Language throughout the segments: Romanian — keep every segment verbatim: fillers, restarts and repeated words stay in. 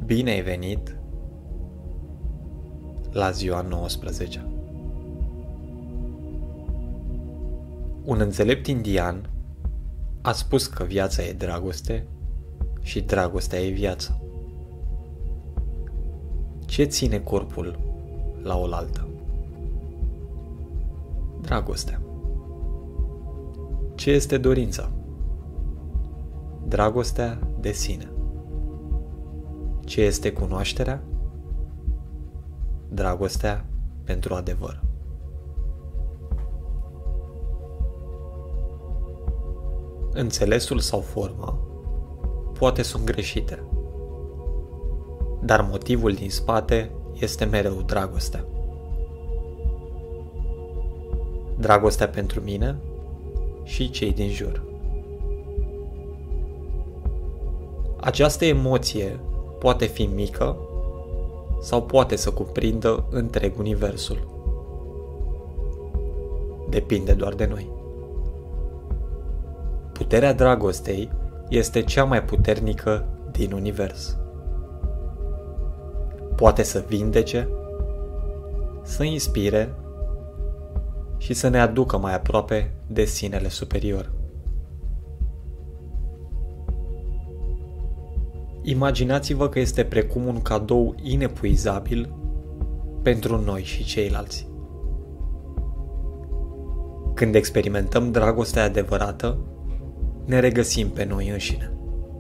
Bine ai venit la ziua nouăsprezece. Un înțelept indian a spus că viața e dragoste și dragostea e viață. Ce ține corpul la oaltă? Dragostea. Ce este dorința? Dragostea de sine. Ce este cunoașterea? Dragostea pentru adevăr. Înțelesul sau forma poate sunt greșite, dar motivul din spate este mereu dragostea. Dragostea pentru mine și cei din jur. Această emoție poate fi mică sau poate să cuprindă întreg universul. Depinde doar de noi. Puterea dragostei este cea mai puternică din univers. Poate să vindece, să inspire și să ne aducă mai aproape de sinele superior. Imaginați-vă că este precum un cadou inepuizabil pentru noi și ceilalți. Când experimentăm dragostea adevărată, ne regăsim pe noi înșine.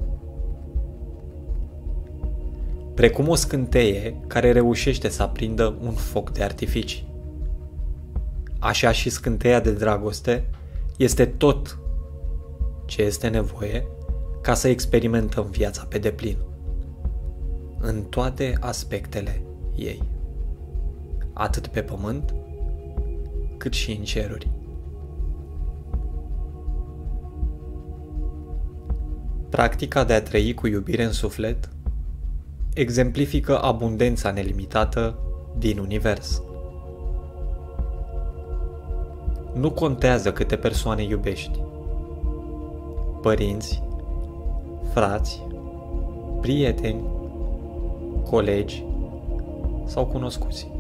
Precum o scânteie care reușește să aprindă un foc de artificii. Așa și scânteia de dragoste este tot ce este nevoie ca să experimentăm viața pe deplin, în toate aspectele ei, atât pe pământ, cât și în ceruri. Practica de a trăi cu iubire în suflet exemplifică abundența nelimitată din univers. Nu contează câte persoane iubești, părinți, frați, prieteni, colegi sau cunoscuți.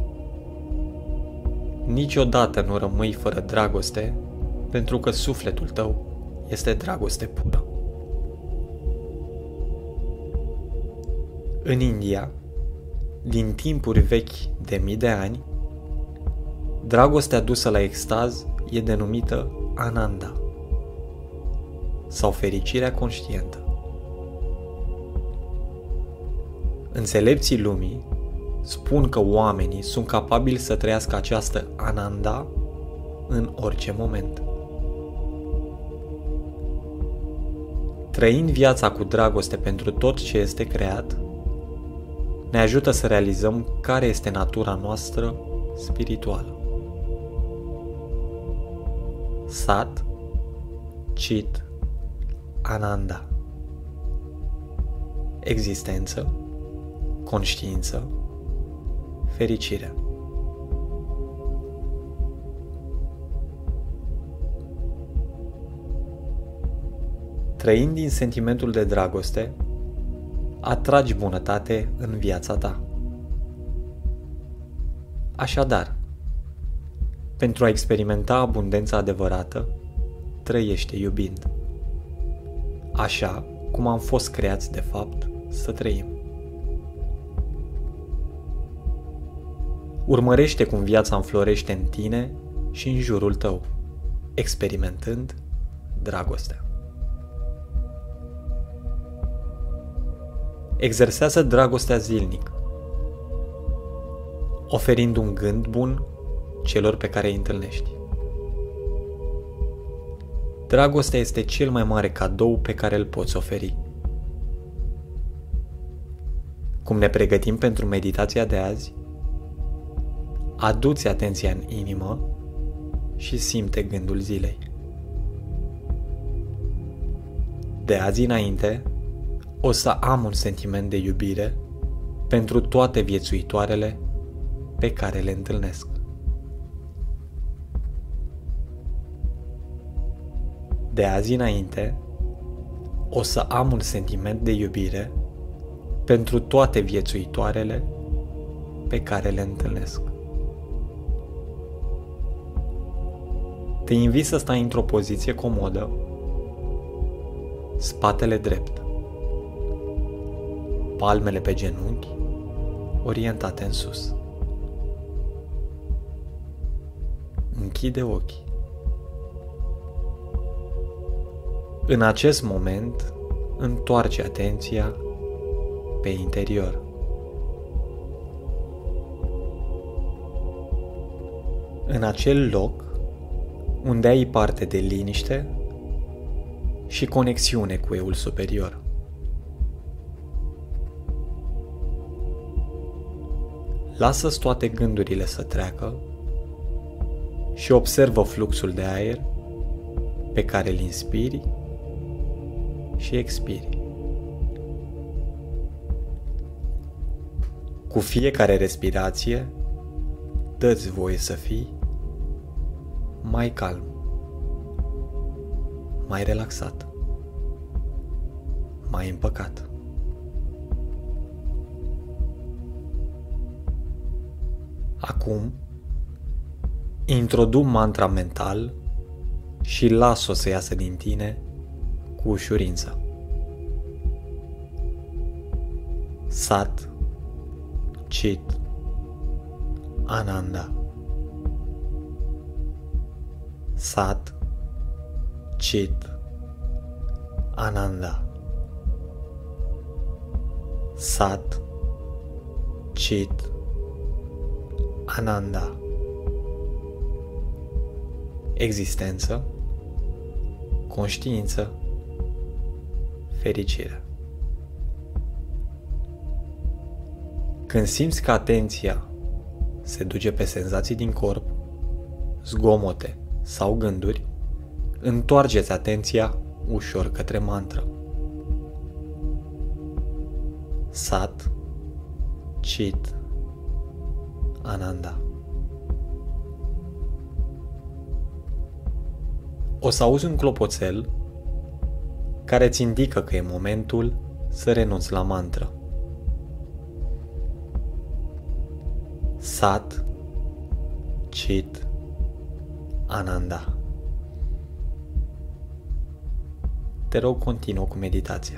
Niciodată nu rămâi fără dragoste, pentru că sufletul tău este dragoste pură. În India, din timpuri vechi de mii de ani, dragostea dusă la extaz e denumită Ananda sau fericirea conștientă. Înțelepții lumii spun că oamenii sunt capabili să trăiască această Ananda în orice moment. Trăind viața cu dragoste pentru tot ce este creat, ne ajută să realizăm care este natura noastră spirituală. Sat, Chit, Ananda. Existență, conștiință, fericire. Trăind din sentimentul de dragoste, atragi bunătate în viața ta. Așadar, pentru a experimenta abundența adevărată, trăiește iubind. Așa cum am fost creați de fapt să trăim. Urmărește cum viața înflorește în tine și în jurul tău, experimentând dragostea. Exersează dragostea zilnic, oferind un gând bun celor pe care îi întâlnești. Dragostea este cel mai mare cadou pe care îl poți oferi. Cum ne pregătim pentru meditația de azi, adu-ți atenția în inimă și simte gândul zilei. De azi înainte, o să am un sentiment de iubire pentru toate viețuitoarele pe care le întâlnesc. De azi înainte, o să am un sentiment de iubire pentru toate viețuitoarele pe care le întâlnesc. Te invit să stai într-o poziție comodă, spatele drept, palmele pe genunchi, orientate în sus. Închide ochii. În acest moment, întoarce atenția pe interior. În acel loc unde ai parte de liniște și conexiune cu eul superior. Lasă-ți toate gândurile să treacă și observă fluxul de aer pe care îl inspiri și expiri. Cu fiecare respirație, dă-ți voie să fii mai calm, mai relaxat, mai împăcat. Acum, introdu mantra mental și las-o să iasă din tine cu ușurință. Sat, Chit, Ananda. Sat, Chit, Ananda. Sat, Chit, Ananda. Existență, conștiință, fericire. Când simți că atenția se duce pe senzații din corp, zgomote sau gânduri, întoarceți atenția ușor către mantră. Sat, Chit, Ananda. O să auzi un clopoțel care îți indică că e momentul să renunți la mantră. Sat, Chit, Ananda. Te rog, continuă cu meditația.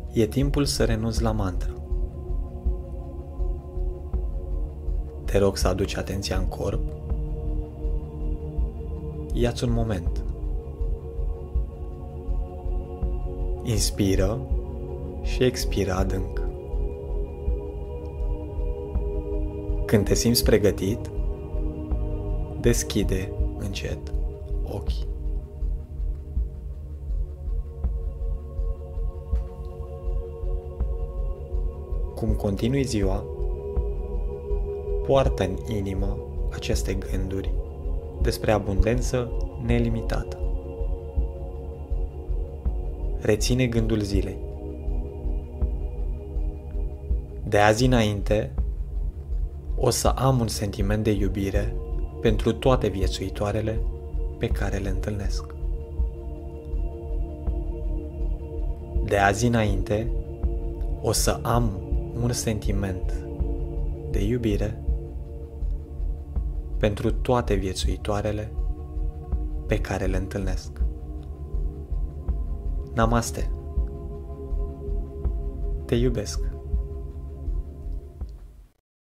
E timpul să renunți la mantra. Te rog să aduci atenția în corp. Ia-ți un moment. Inspiră și expiră adânc. Când te simți pregătit, deschide încet ochii. Cum continui ziua, poartă în inimă aceste gânduri despre abundență nelimitată. Reține gândul zilei. De azi înainte, o să am un sentiment de iubire pentru toate viețuitoarele pe care le întâlnesc. De azi înainte, o să am un sentiment de iubire pentru toate viețuitoarele pe care le întâlnesc. Namaste. Te iubesc.